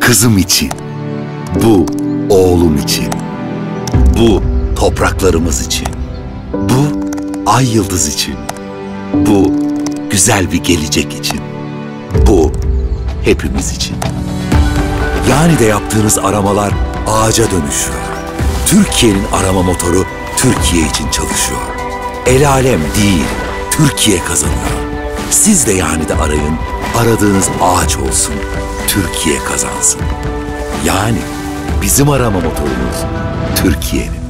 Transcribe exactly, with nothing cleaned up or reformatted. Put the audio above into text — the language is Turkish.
kızım için. Bu oğlum için. Bu topraklarımız için. Bu ay yıldız için. Bu güzel bir gelecek için. Bu hepimiz için. Yani de yaptığınız aramalar ağaca dönüşüyor. Türkiye'nin arama motoru Türkiye için çalışıyor. El alem değil, Türkiye kazanıyor. Siz de yani de arayın, aradığınız ağaç olsun, Türkiye kazansın. Yani bizim arama motorumuz Türkiye'nin.